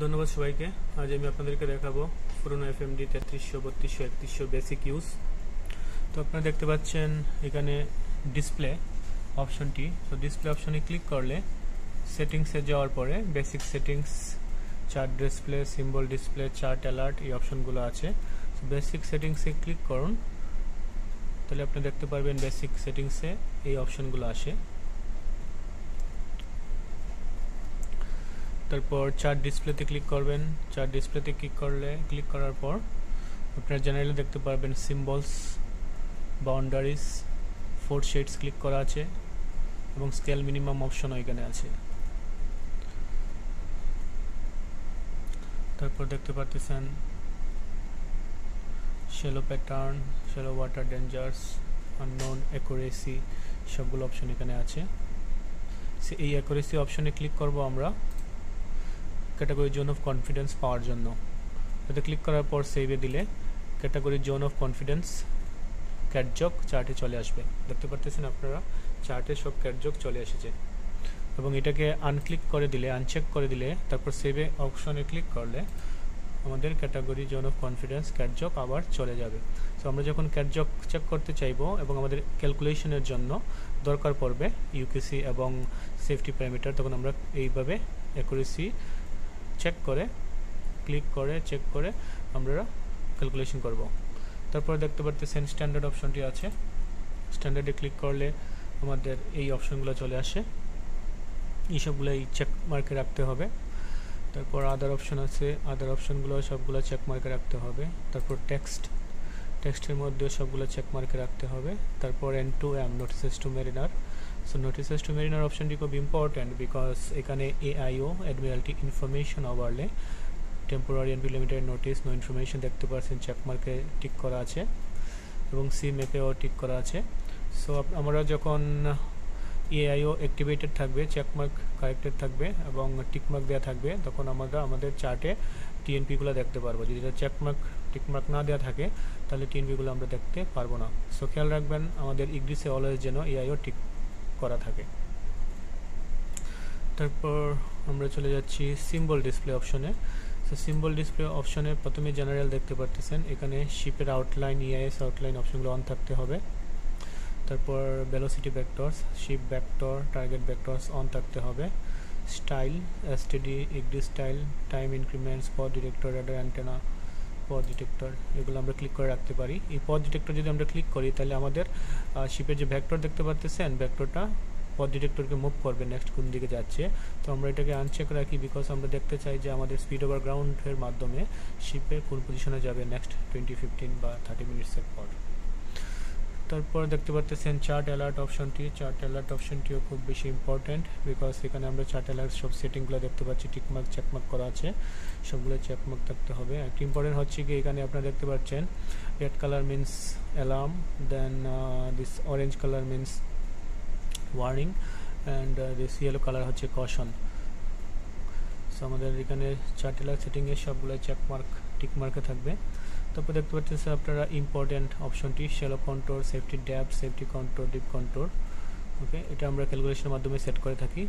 ধন্যবাদ সবাইকে। আজ আমি আপনাদেরকে দেখাবো পুরনো এফএমডি 3300, 3200, 3100 বেসিক ইউজ। তো আপনারা দেখতে পাচ্ছেন এখানে ডিসপ্লে অপশনটি। তো ডিসপ্লে অপশনে ক্লিক করলে সেটিংসে যাওয়ার পরে basic settings, chart display, symbol display, chart alert এই অপশনগুলো আছে। তো বেসিক সেটিংসে ক্লিক করুন, তাহলে আপনি দেখতে পারবেন বেসিক সেটিংসে এই অপশনগুলো আসে। তারপর চার্ট ডিসপ্লেতে ক্লিক করবেন। চার্ট ডিসপ্লেতে ক্লিক করার পর আপনারা জেনারেলি দেখতে পারবেন সিম্বলস, বাউন্ডারিজ, 4 শেডস ক্লিক করা আছে এবং স্কেল মিনিমাম অপশনও এখানে আছে। তারপর দেখতে পাচ্ছেন shallow pattern, shallow water dangers, unknown, accuracy সবগুলো অপশন এখানে আছে। এই অ্যাকুরেসি অপশনে ক্লিক করব আমরা ক্যাটাগরি জোন অফ কনফিডেন্স পাওয়ার জন্য। এতে ক্লিক করার পর সেভে দিলে ক্যাটাগরি জোন অফ কনফিডেন্স ক্যাটজক চার্টে চলে আসবে। দেখতে পাচ্ছেন আপনারা চার্টে সব ক্যাটজক চলে এসেছে এবং এটাকে আনক্লিক করে দিলে, আনচেক করে দিলে, তারপর সেভে অপশনে ক্লিক করলে আমাদের ক্যাটাগরি জোন অফ কনফিডেন্স ক্যাটজক আবার চলে যাবে। তো আমরা যখন ক্যাটজক চেক করতে চাইবো এবং আমাদের ক্যালকুলেশনের জন্য দরকার পড়বে ইউকেসি এবং সেফটি প্যারামিটার, তখন আমরা এইভাবে অ্যাকুরেসি চেক করে ক্লিক করে চেক করে আমরা ক্যালকুলেশন করব। তারপর দেখতে পাচ্ছেন স্ট্যান্ডার্ড অপশনটি আছে। স্ট্যান্ডার্ডে ক্লিক করলে আমাদের এই অপশনগুলো চলে আসে। এইসবগুলো এই চেক মার্কে রাখতে হবে। তারপর আদার অপশন আছে, আদার অপশনগুলো সবগুলো চেক মার্কে রাখতে হবে। তারপর টেক্সটের মধ্যে সবগুলো চেক মার্কে রাখতে হবে। তারপর N2M, notices to mariner. So notices to mariner অপশনটি খুব ইম্পর্ট্যান্ট, বিকজ এখানে AIO, admiralty information overlay, temporary and limited notice, no information দেখতে পাচ্ছেন চেক মার্কে টিক করা আছে এবং সি ম্যাপেও টিক করা আছে। সো আমরা যখন AIO অ্যাক্টিভেটেড থাকবে, চেকমার্ক কারেক্টেড থাকবে এবং টিকমার্ক দেওয়া থাকবে, তখন আমরা আমাদের চার্টে TNP-গুলো দেখতে পারবো। যদি টিকমার্ক না দেওয়া থাকে তাহলে TNP-গুলো আমরা দেখতে পারবো না। সো খেয়াল রাখবেন আমাদের ইগ্রিসে অলওয়েজ যেন AIO টিক করা থাকে। তারপর আমরা চলে যাচ্ছি সিম্বল ডিসপ্লে অপশনে। সো সিম্বল ডিসপ্লে অপশনে প্রথমে জেনারেল দেখতে পাচ্ছেন, এখানে শিপের আউটলাইন, EIS আউটলাইন অপশনগুলো অন থাকতে হবে। তারপর velocity vectors, ship vector, target vectors on থাকতে হবে। স্টাইল, STD, ইগ্রি স্টাইল, টাইম ইনক্রিমেন্টস, পথ ডিটেক্টর, রাডার অ্যান্টেনা, পথ ডিটেক্টর এগুলো আমরা ক্লিক করে রাখতে পারি। এই পথ ডিটেক্টর যদি আমরা ক্লিক করি তাহলে আমাদের শিপের যে ভেক্টর দেখতে পাচ্ছেন, ভেক্টরটা পথ ডিটেক্টরকে মুভ করবে নেক্সট কোন দিকে যাচ্ছে। তো আমরা এটাকে আনচেক রাখি, বিকজ আমরা দেখতে চাই যে আমাদের স্পিড ওভার গ্রাউন্ডের মাধ্যমে শিপে কোন পজিশনে যাবে নেক্সট 20, 15 বা 30 মিনিটসের পর। তারপর দেখতে পাচ্ছেন চার্ট অ্যালার্ট অপশনটি। চার্ট অ্যালার্ট অপশনটিও খুব বেশি ইম্পর্ট্যান্ট, বিকজ এখানে আমরা চার্ট অ্যালার্ট সব সেটিংগুলো দেখতে পাচ্ছি, টিকমার্ক চেকমার্ক করা আছে, সবগুলো চেকমার্ক থাকতে হবে। একটা ইম্পর্টেন্ট হচ্ছে কি, এখানে আপনারা দেখতে পাচ্ছেন red colour means alarm, then this orange colour means warning, and this yellow colour হচ্ছে কশন। সো আমাদের এখানে চার্ট অ্যালার্ট সেটিংয়ে সবগুলো চেকমার্ক টিকমার্কে থাকবে। তারপর দেখতে পাচ্ছেন আপনারা ইম্পর্টেন্ট অপশনটি shallow control, safety depth, safety control, deep control. Okay, এটা আমরা ক্যালকুলেশনের মাধ্যমে সেট করে থাকি।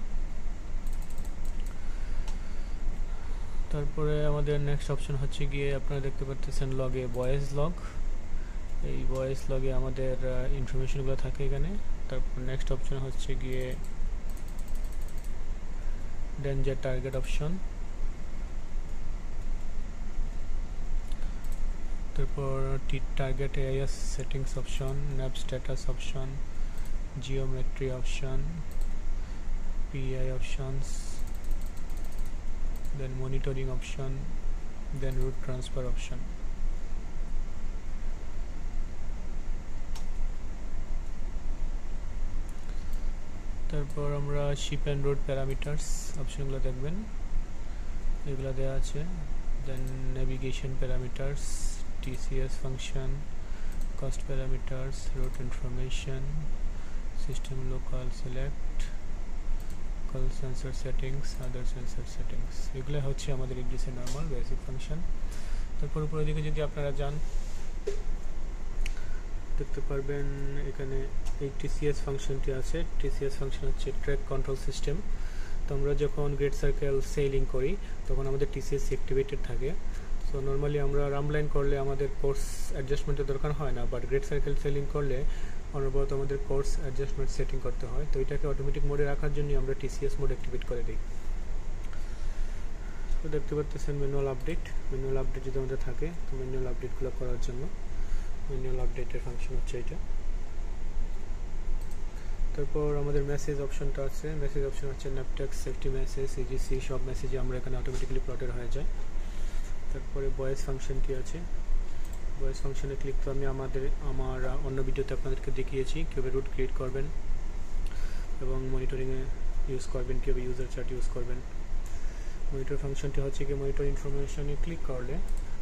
তারপরে আমাদের নেক্সট অপশন হচ্ছে গিয়ে আপনারা দেখতে পাচ্ছেন লগে ভয়েস লগ। এই ভয়েস লগে আমাদের ইনফরমেশনগুলো থাকে এখানে। তারপর নেক্সট অপশন হচ্ছে গিয়ে ডেঞ্জার টার্গেট অপশন। তারপর target AIS settings option, nap status option, geometry option, PI options, then monitoring option, then route transfer option. তারপর আমরা শিপ অ্যান্ড রোড প্যারামিটার্স অপশনগুলো দেখবেন, এগুলো দেওয়া আছে। Then navigation parameters, TCS function, cost parameters, route information, system local select, local sensor settings, other sensor settings, এগুলো হচ্ছে আমাদের ইংলিশে নর্মাল বেসিক ফাংশন। তারপর উপরের দিকে যদি আপনারা যান দেখতে পারবেন এখানে এই TCS ফাংশনটি আছে। TCS ফাংশন হচ্ছে ট্র্যাক কন্ট্রোল সিস্টেম। তো আমরা যখন গ্রেট সার্কেল সেলিং করি তখন আমাদের টিসিএস অ্যাক্টিভেটেড থাকে। সো নর্মালি আমরা রামলাইন করলে আমাদের কোর্স অ্যাডজাস্টমেন্টের দরকার হয় না, বাট গ্রেট সার্কেল সেলিং করলে অনবরত আমাদের কোর্স অ্যাডজাস্টমেন্ট সেটিং করতে হয়। তো এটাকে অটোমেটিক মোডে রাখার জন্য আমরা টিসিএস মোড অ্যাক্টিভেট করে দিই। তো দেখতে পাচ্ছেন ম্যানুয়াল আপডেট যদি আমাদের থাকে, তো ম্যানুয়াল আপডেটগুলো করার জন্য ম্যানুয়াল আপডেটের ফাংশন হচ্ছে এটা। তারপর আমাদের মেসেজ অপশনটা আছে, মেসেজ অপশন হচ্ছে ন্যাপটেক্স, সেফটি মেসেজ, ইজিসি, সব মেসেজই আমরা এখানে অটোমেটিক্যালি প্লটেড হয়ে যায়। তারপরে ভয়েস ফাংশনটি আছে, ভয়েস ফাংশনে ক্লিক করে আমি আমার অন্য ভিডিওতে আপনাদেরকে দেখিয়েছি কীভাবে রুট ক্রিয়েট করবেন এবং মনিটরিংয়ে ইউজ করবেন, কীভাবে ইউজার চার্ট ইউজ করবেন। মনিটর ফাংশনটি হচ্ছে কি মনিটর ইনফরমেশনে ক্লিক করলে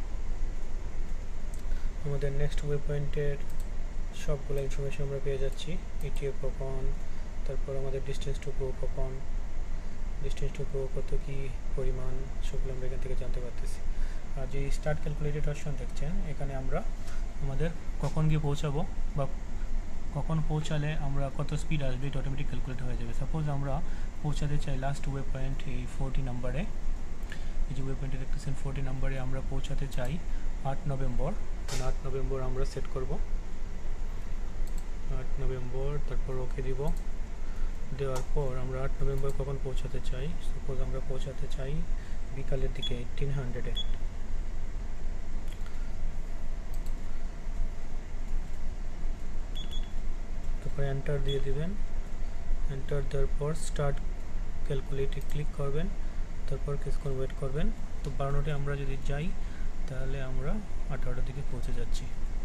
আমাদের নেক্সট ওয়েব পয়েন্টের সবগুলো ইনফরমেশন আমরা পেয়ে যাচ্ছি। ইটিএ কখন, তারপর আমাদের ডিস্টেন্স টু গো কখন, ডিস্টেন্স টু গো কত কী পরিমাণ, সবগুলো আমরা এখান থেকে জানতে পারতেছি। আর যে স্টার্ট ক্যালকুলেটেড অপশন দেখছেন, এখানে আমরা আমাদের কখন গিয়ে পৌঁছাবো বা কখন পৌঁছালে আমরা কত স্পিড আসবে এটা অটোমেটিক ক্যালকুলেট হয়ে যাবে। সাপোজ আমরা পৌঁছাতে চাই লাস্ট ওয়েব পয়েন্ট এই 40 নাম্বারে, এই যে ওয়েব পয়েন্টে দেখতেছেন 40 নাম্বারে আমরা পৌঁছাতে চাই 8 নভেম্বর। 8 নভেম্বর আমরা সেট করব, 8 নভেম্বর, তারপর ওকে দিব। দেওয়ার পর আমরা 8 নভেম্বর কখন পৌঁছাতে চাই, সাপোজ আমরা পৌঁছাতে চাই বিকালের দিকে 1800-এ। তারপর এন্টার দিয়ে দিবেন, এন্টার দেওয়ার পর স্টার্ট ক্যালকুলেটে ক্লিক করবেন, তারপর কিছুক্ষণ ওয়েট করবেন। তো 12টা আমরা যদি যাই তাহলে আমরা 18টার দিকে পৌঁছে যাচ্ছি।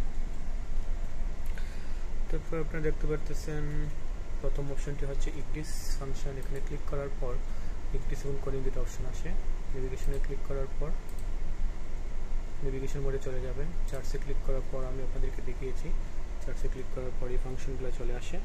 তারপর আপনারা দেখতে পারতেছেন প্রথম অপশনটি হচ্ছে ইগডিস ফাংশন। এখানে ক্লিক করার পর ইগডিস এবং কোডিং দুটো অপশন আসে। নেভিগেশনে ক্লিক করার পর নেভিগেশন মোডে চলে যাবেন। চার্টসে ক্লিক করার পর আমি আপনাদেরকে দেখিয়েছি, চার্টসে ক্লিক করার পর এই ফাংশনগুলো চলে আসে।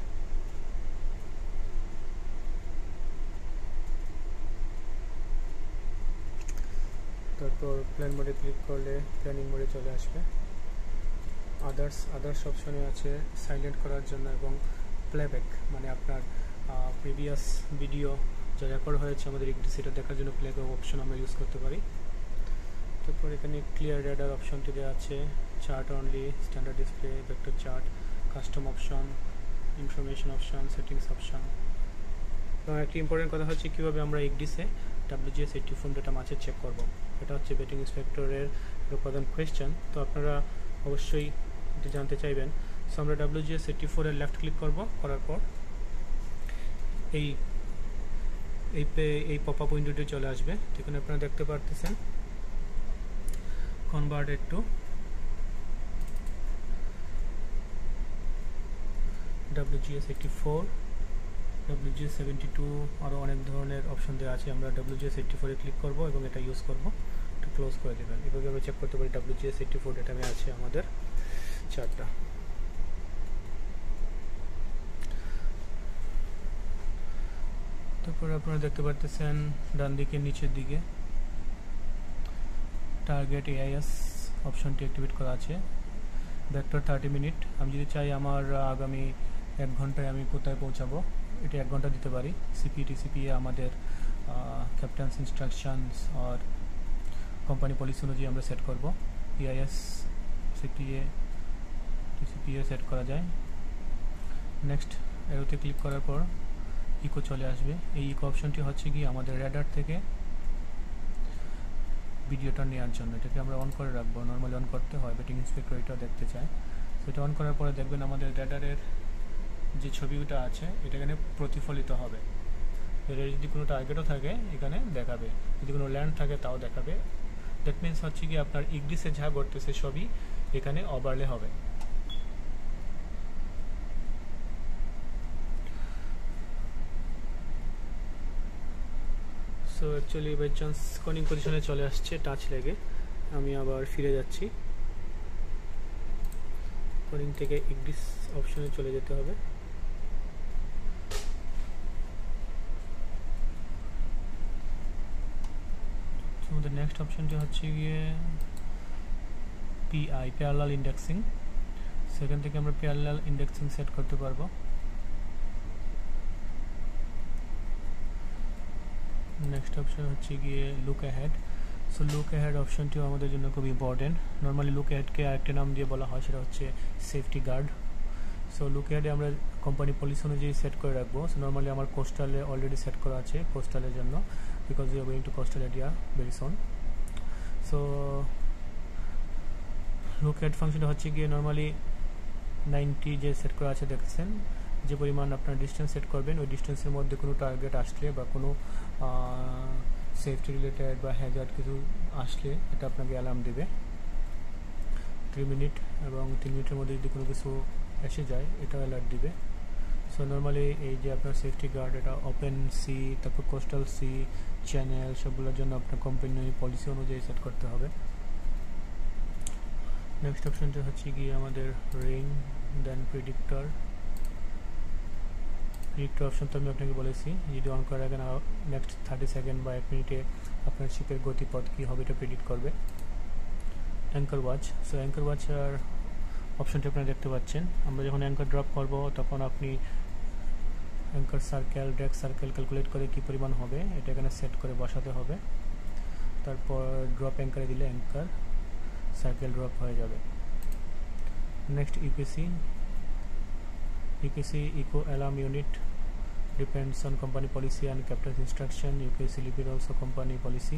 তারপর প্ল্যান মোডে ক্লিক করলে প্ল্যানিং মোডে চলে আসবে। আদার্স অপশনে আছে সাইলেন্ট করার জন্য এবং প্লেব্যাক, মানে আপনার প্রিভিয়াস ভিডিও যা রেকর্ড হয়েছে আমাদের সেটা দেখার জন্য প্লেব্যাক অপশন আমরা ইউজ করতে পারি। তারপর এখানে ক্লিয়ার রেডার অপশনটি দেওয়া আছে, chart only, standard display, vector chart, custom option, information option, settings option. এবং একটি ইম্পর্টেন্ট কথা হচ্ছে কীভাবে আমরা ইগডিসে WGS84 ডেটা ম্যাচে চেক করব। এটা হচ্ছে বেটিং ইন্সপেক্টরের একটা প্রধান কোয়েশ্চেন, তো আপনারা অবশ্যই এটা জানতে চাইবেন। সো আমরা WGS84 এর লেফট ক্লিক করব, করার পর এই পপ আপ উইন্ডোটি চলে আসবে। এখানে আপনারা দেখতে পারতেছেন কনভার্টেড টু WGS84, WGS72, আরও অনেক ধরনের অপশন দেওয়া আছে। আমরা WGS84 এ ক্লিক করব এবং এটা ইউজ করব। এটা ক্লোজ করে দেবেন। এভাবে আমরা চেক করতে পারি WGS84 ডেটামে আছে আমাদের চার্টটা। তারপরে আপনারা দেখতে পারতেছেন ডান দিকে নিচের দিকে টার্গেট AIS অপশনটি অ্যাক্টিভেট করা আছে। ভেক্টর 30 মিনিট, আমি যদি চাই আমার আগামী 1 ঘন্টায় আমি কোথায় পৌঁছাবো এটা 1 ঘন্টা দিতে পারি। CPA আমাদের ক্যাপ্টেন্স ইনস্ট্রাকশনস আর কোম্পানি পলিসি অনুযায়ী আমরা সেট করব। AIS CPA সেট করা যায়। নেক্সট এরোতে ক্লিক করার পর ইকো চলে আসবে। এই ইকো অপশনটি হচ্ছে কি আমাদের রেডার থেকে ভিডিওটা নেওয়ার জন্য। এটাকে আমরা অন করে রাখবো, নর্মালি অন করতে হয়, বেটিং ইন্সপেক্টর এটা দেখতে চায়। সেটা অন করার পরে দেখবেন আমাদের রেডারের যে ছবিটা আছে এটা এখানে প্রতিফলিত হবে। এর যদি কোনো টার্গেটও থাকে এখানে দেখাবে, যদি কোনো ল্যান্ড থাকে তাও দেখাবে। দ্যাট মিনস হচ্ছে কি আপনার ইগডিসে যা ঘটতেছে সবই এখানে ওভারলে হবে। So actually by chance conning position চলে আসছে, টাচ লেগে আমি আবার ফিরে যাচ্ছি। কনিং থেকে ইগডিস অপশনে চলে যেতে হবে। আমাদের নেক্সট অপশনটি হচ্ছে গিয়ে PI, প্যারালাল ইন্ডেক্সিং। সেখান থেকে আমরা প্যারালাল ইন্ডেক্সিং সেট করতে পারবো। নেক্সট অপশন হচ্ছে গিয়ে look ahead. So look ahead অপশনটিও আমাদের জন্য খুব ইম্পর্টেন্ট। নর্মালি লুক অ্যাহেডকে আরেকটা নাম দিয়ে বলা হয়, সেটা হচ্ছে সেফটি গার্ড। সো লুক অ্যাহেডে আমরা কোম্পানি পলিসি অনুযায়ী সেট করে রাখবো। সো নর্মালি আমার কোস্টালে অলরেডি সেট করা আছে কোস্টালের জন্য, because we are going to coastal area very soon. So look ahead ফাংশনটা হচ্ছে গিয়ে নর্মালি 90 যে সেট করা আছে দেখছেন, যে পরিমাণ আপনার ডিস্টেন্স সেট করবেন ওই ডিস্টেন্সের মধ্যে কোনো টার্গেট আসলে বা কোনো সেফটি রিলেটেড বা হ্যাজার্ড কিছু আসলে এটা আপনাকে অ্যালার্ম দেবে 3 মিনিট, এবং 3 মিনিটের মধ্যে যদি কোনো কিছু এসে যায় এটাও অ্যালার্ট দিবে। সো নর্মালি এই যে আপনার সেফটি গার্ড, এটা ওপেন সি, তারপর কোস্টাল সি, চ্যানেল সবগুলোর জন্য আপনার কোম্পানি পলিসি অনুযায়ী সেট করতে হবে। নেক্সট অপশনটা হচ্ছে গিয়ে আমাদের ring, then predictor. Predictor option তো আমি আপনাকে বলেছি, যদি অন করে রাখেন নেক্সট 30 সেকেন্ড বা 1 মিনিটে আপনার শিপের গতিপথ কী হবে এটা প্রেডিক্ট করবে। Anchor watch. সো অ্যাঙ্কার ওয়াচার অপশনটি আপনারা দেখতে পাচ্ছেন, আমরা যখন অ্যাঙ্কার ড্রপ করব তখন আপনি anchor circle, drag circle calculate করে কী পরিমাণ হবে এটা এখানে সেট করে বসাতে হবে। তারপর ড্রপ অ্যাঙ্কারে দিলে অ্যাঙ্কার সার্কেল ড্রপ হয়ে যাবে। Next EPC. EPC echo alarm unit depends on company policy and captain's instruction. UPAC lipid also company policy.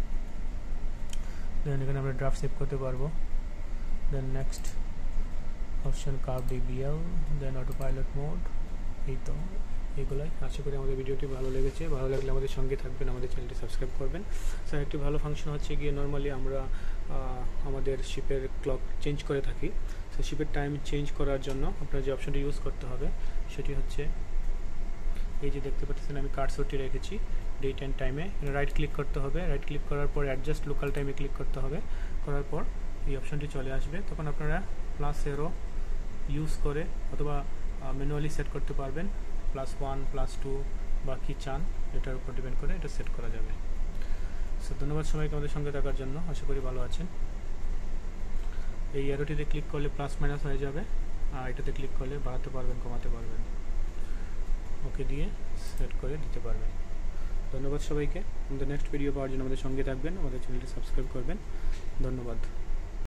Then এখানে আমরা ড্রাফট সেভ করতে পারবো। Then next option curve DBL, then auto pilot mode. এই তো এগুলাই। আশা করি আমাদের ভিডিওটি ভালো লেগেছে। ভালো লাগলে আমাদের সঙ্গে থাকবেন, আমাদের চ্যানেলটি সাবস্ক্রাইব করবেন। স্যার একটি ভালো ফাংশন হচ্ছে গিয়ে নর্মালি আমরা আমাদের শিপের ক্লক চেঞ্জ করে থাকি। তো শিপের টাইম চেঞ্জ করার জন্য আপনার যে অপশনটি ইউজ করতে হবে সেটি হচ্ছে এই যে দেখতে পাচ্ছেন আমি কার্সরটি রেখেছি ডেট অ্যান্ড টাইমে। রাইট ক্লিক করতে হবে, রাইট ক্লিক করার পর অ্যাডজাস্ট লোকাল টাইমে ক্লিক করতে হবে। করার পর এই অপশনটি চলে আসবে, তখন আপনারা প্লাস এরো ইউজ করে অথবা ম্যানুয়ালি সেট করতে পারবেন। +1 +2 বা কী চান এটার উপর ডিপেন্ড করে এটা সেট করা যাবে। সো ধন্যবাদ সবাইকে আমাদের সঙ্গে থাকার জন্য, আশা করি ভালো আছেন। এই অ্যারোটিতে ক্লিক করলে প্লাস মাইনাস হয়ে যাবে, আর এটাতে ক্লিক করলে বাড়াতে পারবেন, কমাতে পারবেন, ওকে দিয়ে সেট করে দিতে পারবেন। ধন্যবাদ সবাইকে। আমাদের নেক্সট ভিডিও পাওয়ার জন্য আমাদের সঙ্গে থাকবেন, আমাদের চ্যানেলটি সাবস্ক্রাইব করবেন। ধন্যবাদ।